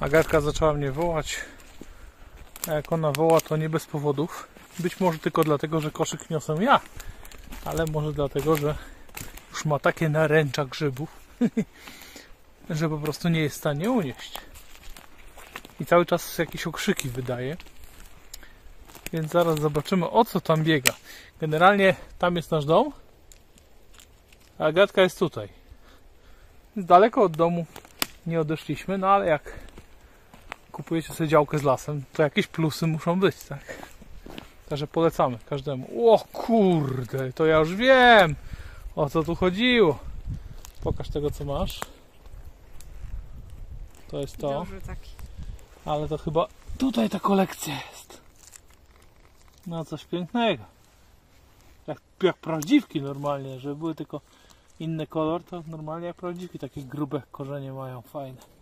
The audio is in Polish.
Agatka zaczęła mnie wołać. A jak ona woła, to nie bez powodów. Być może tylko dlatego, że koszyk niosę ja. Ale może dlatego, że już ma takie naręcza grzybów, że po prostu nie jest w stanie unieść. I cały czas jakieś okrzyki wydaje. Więc zaraz zobaczymy, o co tam biega. Generalnie tam jest nasz dom, a Agatka jest tutaj. Daleko od domu nie odeszliśmy, no ale jak kupujecie sobie działkę z lasem, to jakieś plusy muszą być, tak? Także polecamy każdemu. O kurde, to ja już wiem, o co tu chodziło. Pokaż tego, co masz. To jest to. Dobrze, taki. Ale to chyba tutaj ta kolekcja jest. No coś pięknego. Jak prawdziwki normalnie, żeby były tylko inny kolor, to normalnie jak prawdziwki takie grube korzenie mają, fajne.